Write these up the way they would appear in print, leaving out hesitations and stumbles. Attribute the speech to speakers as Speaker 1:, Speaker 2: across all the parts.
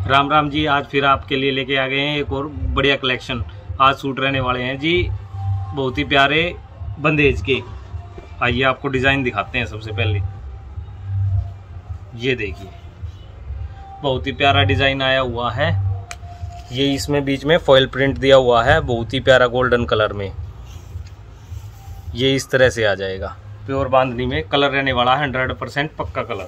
Speaker 1: राम राम जी। आज फिर आपके लिए लेके आ गए हैं एक और बढ़िया कलेक्शन। आज सूट रहने वाले हैं जी बहुत ही प्यारे बंदेज के। आइए आपको डिज़ाइन दिखाते हैं। सबसे पहले ये देखिए, बहुत ही प्यारा डिज़ाइन आया हुआ है। ये इसमें बीच में फॉयल प्रिंट दिया हुआ है, बहुत ही प्यारा गोल्डन कलर में। ये इस तरह से आ जाएगा। प्योर बांधनी में कलर रहने वाला है, 100% पक्का कलर।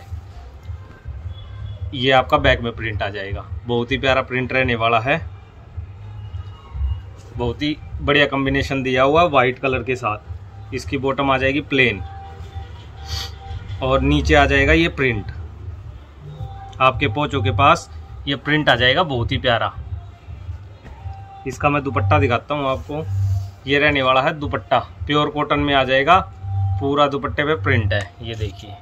Speaker 1: ये आपका बैक में प्रिंट आ जाएगा। बहुत ही प्यारा प्रिंट रहने वाला है। बहुत ही बढ़िया कॉम्बिनेशन दिया हुआ है वाइट कलर के साथ। इसकी बॉटम आ जाएगी प्लेन और नीचे आ जाएगा ये प्रिंट। आपके पोंचों के पास ये प्रिंट आ जाएगा, बहुत ही प्यारा। इसका मैं दुपट्टा दिखाता हूँ आपको। ये रहने वाला है दुपट्टा, प्योर कॉटन में आ जाएगा। पूरा दुपट्टे पे प्रिंट है। ये देखिए,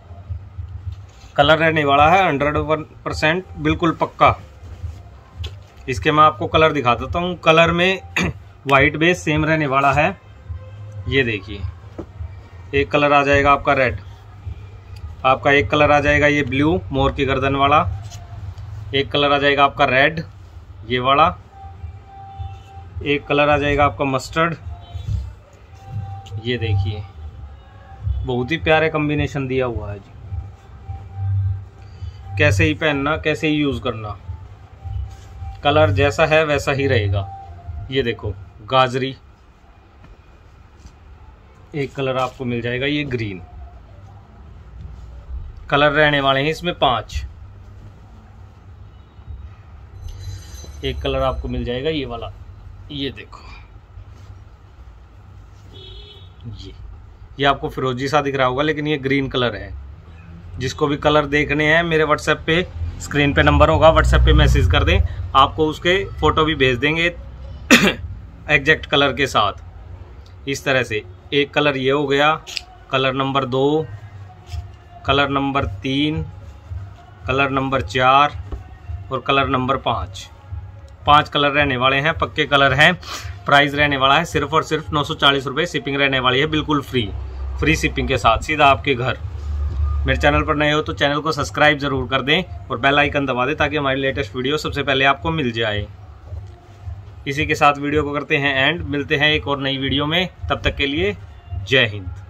Speaker 1: कलर रहने वाला है 101% बिल्कुल पक्का। इसके मैं आपको कलर दिखा देता हूँ। कलर में वाइट बेस सेम रहने वाला है। ये देखिए, एक कलर आ जाएगा आपका रेड, आपका एक कलर आ जाएगा ये ब्लू मोर की गर्दन वाला, एक कलर आ जाएगा आपका रेड ये वाला, एक कलर आ जाएगा आपका मस्टर्ड। ये देखिए, बहुत ही प्यारे कॉम्बिनेशन दिया हुआ है जी। कैसे ही पहनना, कैसे ही यूज करना, कलर जैसा है वैसा ही रहेगा। ये देखो गाजरी, एक कलर आपको मिल जाएगा ये ग्रीन। कलर रहने वाले हैं इसमें 5। एक कलर आपको मिल जाएगा ये वाला। ये देखो, ये आपको फिरोजी सा दिख रहा होगा लेकिन ये ग्रीन कलर है। जिसको भी कलर देखने हैं मेरे व्हाट्सएप पे स्क्रीन पे नंबर होगा, व्हाट्सएप पे मैसेज कर दें, आपको उसके फोटो भी भेज देंगे एग्जैक्ट कलर के साथ। इस तरह से एक कलर ये हो गया, colour number 2, colour number 3, colour number 4 और कलर नंबर 5। 5 कलर रहने वाले हैं, पक्के कलर हैं। प्राइस रहने वाला है सिर्फ और सिर्फ 940 रुपये। शिपिंग रहने वाली है बिल्कुल फ्री शिपिंग के साथ, सीधा आपके घर। मेरे चैनल पर नए हो तो चैनल को सब्सक्राइब जरूर कर दें और बेल आइकन दबा दें ताकि हमारी लेटेस्ट वीडियो सबसे पहले आपको मिल जाए। इसी के साथ वीडियो को करते हैं एंड। मिलते हैं एक और नई वीडियो में, तब तक के लिए जय हिंद।